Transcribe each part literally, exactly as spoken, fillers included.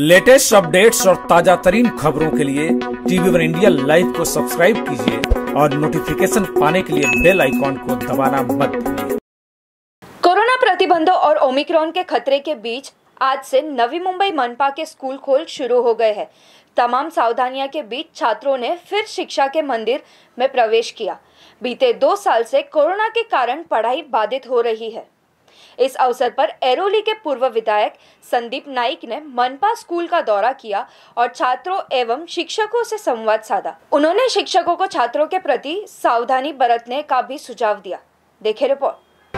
Latest updates और ताजा तरीन खबरों के लिए टीवी वन इंडिया लाइव को सब्सक्राइब कीजिए और नोटिफिकेशन पाने के लिए बेल आइकॉन को दबाना मत भूलिए। कोरोना प्रतिबंधों और ओमिक्रॉन के खतरे के बीच आज से नवी मुंबई मनपा के स्कूल खोल शुरू हो गए हैं। तमाम सावधानियों के बीच छात्रों ने फिर शिक्षा के मंदिर में प्रवेश किया। बीते दो साल से कोरोना के कारण पढ़ाई बाधित हो रही है। इस अवसर पर एरोली के पूर्व विधायक संदीप नाइक ने मनपा स्कूल का दौरा किया और छात्रों एवं शिक्षकों से संवाद साधा। उन्होंने शिक्षकों को छात्रों के प्रति सावधानी बरतने का भी सुझाव दिया। देखें रिपोर्ट।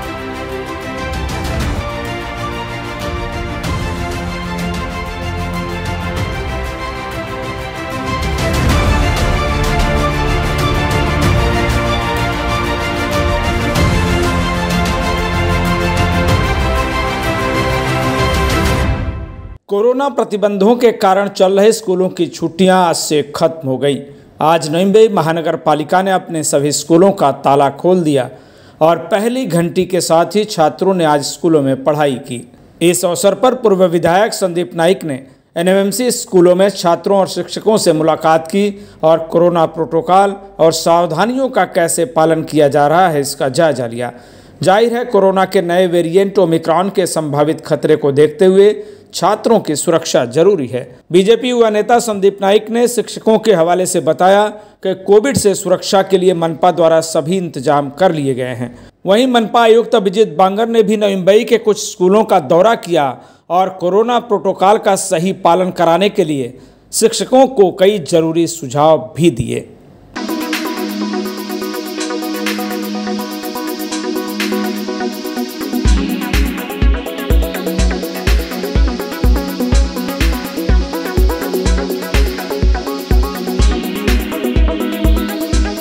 कोरोना प्रतिबंधों के कारण चल रहे स्कूलों की छुट्टियां आज से खत्म हो गई। आज नवी मुंबई महानगर पालिका ने अपने सभी स्कूलों का ताला खोल दिया और पहली घंटी के साथ ही छात्रों ने आज स्कूलों में पढ़ाई की। इस अवसर पर पूर्व विधायक संदीप नाइक ने एन एम एम सी स्कूलों में छात्रों और शिक्षकों से मुलाकात की और कोरोना प्रोटोकॉल और सावधानियों का कैसे पालन किया जा रहा है इसका जायजा लिया। जाहिर है, कोरोना के नए वेरिएंट ओमिक्रॉन के संभावित खतरे को देखते हुए छात्रों की सुरक्षा जरूरी है। बीजेपी युवा नेता संदीप नाइक ने शिक्षकों के हवाले से बताया कि कोविड से सुरक्षा के लिए मनपा द्वारा सभी इंतजाम कर लिए गए हैं। वहीं मनपा आयुक्त अभिजीत बांगर ने भी नवी मुंबई के कुछ स्कूलों का दौरा किया और कोरोना प्रोटोकॉल का सही पालन कराने के लिए शिक्षकों को कई जरूरी सुझाव भी दिए।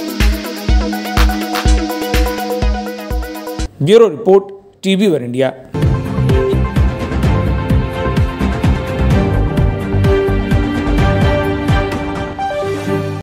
Bureau report TV one India.